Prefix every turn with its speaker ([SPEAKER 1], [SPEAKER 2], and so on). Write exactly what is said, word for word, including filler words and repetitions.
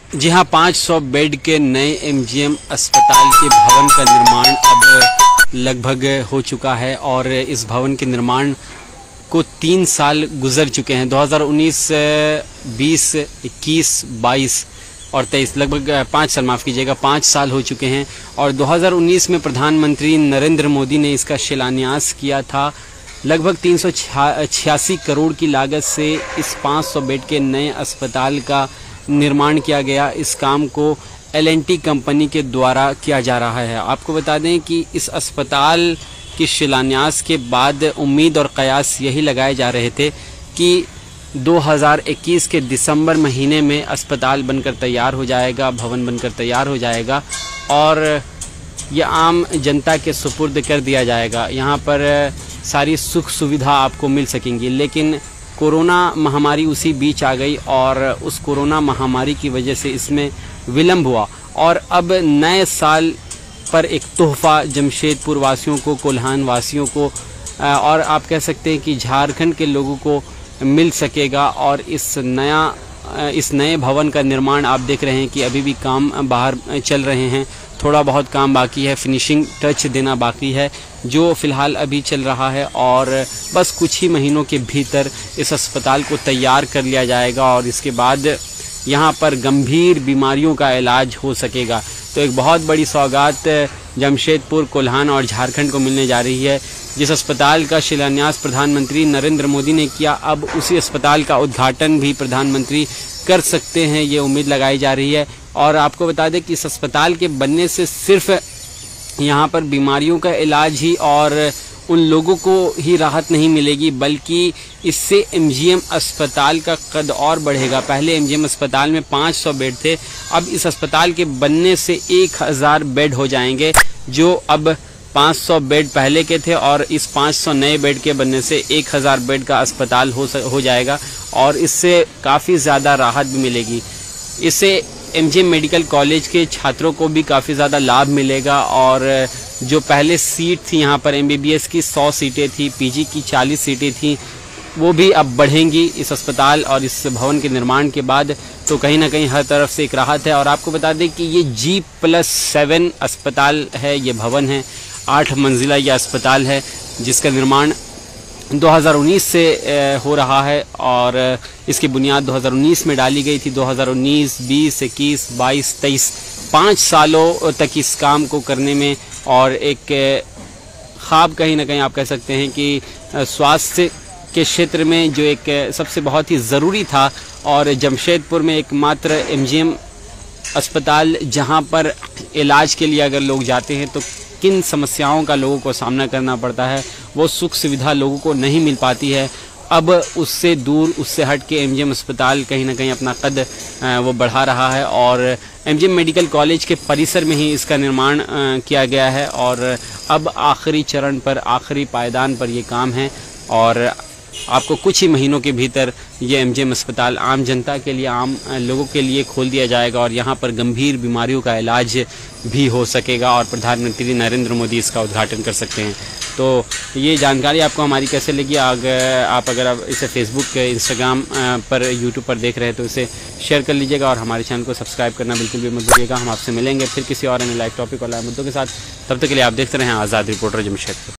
[SPEAKER 1] जी हाँ, पाँच सौ बेड के नए एमजीएम अस्पताल के भवन का निर्माण अब लगभग हो चुका है और इस भवन के निर्माण को तीन साल गुजर चुके हैं। दो हज़ार उन्नीस, बीस, इक्कीस, बाईस और तेईस, लगभग पाँच साल माफ़ कीजिएगा पाँच साल हो चुके हैं। और दो हज़ार उन्नीस में प्रधानमंत्री नरेंद्र मोदी ने इसका शिलान्यास किया था। लगभग तीन सौ छियासी करोड़ की लागत से इस पाँच सौ बेड के नए अस्पताल का निर्माण किया गया। इस काम को एल एंड टी कंपनी के द्वारा किया जा रहा है। आपको बता दें कि इस अस्पताल के शिलान्यास के बाद उम्मीद और कयास यही लगाए जा रहे थे कि दो हज़ार इक्कीस के दिसंबर महीने में अस्पताल बनकर तैयार हो जाएगा, भवन बनकर तैयार हो जाएगा और ये आम जनता के सुपुर्द कर दिया जाएगा। यहाँ पर सारी सुख सुविधा आपको मिल सकेंगी, लेकिन कोरोना महामारी उसी बीच आ गई और उस कोरोना महामारी की वजह से इसमें विलम्ब हुआ। और अब नए साल पर एक तोहफ़ा जमशेदपुर वासियों को, कोल्हान वासियों को और आप कह सकते हैं कि झारखंड के लोगों को मिल सकेगा। और इस नया इस नए भवन का निर्माण आप देख रहे हैं कि अभी भी काम बाहर चल रहे हैं, थोड़ा बहुत काम बाकी है, फिनिशिंग टच देना बाकी है, जो फ़िलहाल अभी चल रहा है और बस कुछ ही महीनों के भीतर इस अस्पताल को तैयार कर लिया जाएगा और इसके बाद यहाँ पर गंभीर बीमारियों का इलाज हो सकेगा। तो एक बहुत बड़ी सौगात जमशेदपुर, कोल्हान और झारखंड को मिलने जा रही है। जिस अस्पताल का शिलान्यास प्रधानमंत्री नरेंद्र मोदी ने किया, अब उसी अस्पताल का उद्घाटन भी प्रधानमंत्री कर सकते हैं, ये उम्मीद लगाई जा रही है। और आपको बता दें कि इस अस्पताल के बनने से सिर्फ यहाँ पर बीमारियों का इलाज ही और उन लोगों को ही राहत नहीं मिलेगी, बल्कि इससे एमजीएम अस्पताल का कद और बढ़ेगा। पहले एमजीएम अस्पताल में पाँच सौ बेड थे, अब इस अस्पताल के बनने से एक हज़ार बेड हो जाएंगे, जो अब पाँच सौ बेड पहले के थे और इस पाँच सौ नए बेड के बनने से एक हज़ार बेड का अस्पताल हो हो जाएगा और इससे काफ़ी ज़्यादा राहत भी मिलेगी। इससे एमजीएम मेडिकल कॉलेज के छात्रों को भी काफ़ी ज़्यादा लाभ मिलेगा और जो पहले सीट थी यहाँ पर एमबीबीएस की सौ सीटें थी, पीजी की चालीस सीटें थी, वो भी अब बढ़ेंगी इस अस्पताल और इस भवन के निर्माण के बाद। तो कहीं ना कहीं हर तरफ से एक राहत है। और आपको बता दें कि ये जी प्लस सेवन अस्पताल है, ये भवन है, आठ मंजिला ये अस्पताल है जिसका निर्माण दो हज़ार उन्नीस से हो रहा है और इसकी बुनियाद दो हज़ार उन्नीस में डाली गई थी। दो हज़ार उन्नीस, बीस, इक्कीस, बाईस, तेईस, पाँच सालों तक इस काम को करने में और एक ख्वाब कहीं ना कहीं आप कह सकते हैं कि स्वास्थ्य के क्षेत्र में जो एक सबसे बहुत ही ज़रूरी था और जमशेदपुर में एकमात्र एमजीएम अस्पताल जहां पर इलाज के लिए अगर लोग जाते हैं तो किन समस्याओं का लोगों को सामना करना पड़ता है, वो सुख सुविधा लोगों को नहीं मिल पाती है। अब उससे दूर, उससे हट के एमजीएम अस्पताल कहीं ना कहीं अपना कद वो बढ़ा रहा है और एमजीएम मेडिकल कॉलेज के परिसर में ही इसका निर्माण किया गया है और अब आखिरी चरण पर, आखिरी पायदान पर ये काम है और आपको कुछ ही महीनों के भीतर ये एमजीएम अस्पताल आम जनता के लिए, आम लोगों के लिए खोल दिया जाएगा और यहाँ पर गंभीर बीमारियों का इलाज भी हो सकेगा और प्रधानमंत्री नरेंद्र मोदी इसका उद्घाटन कर सकते हैं। तो ये जानकारी आपको हमारी कैसे लगी? अगर आप अगर आप इसे फेसबुक, इंस्टाग्राम पर, यूट्यूब पर देख रहे हैं तो इसे शेयर कर लीजिएगा और हमारे चैनल को सब्सक्राइब करना बिल्कुल भी मत भूलिएगा। हम आपसे मिलेंगे फिर किसी और अन्य लाइव टॉपिक और लाइव मुद्दों के साथ। तब तक के लिए आप देखते रहें आज़ाद रिपोर्टर जमशेदपुर।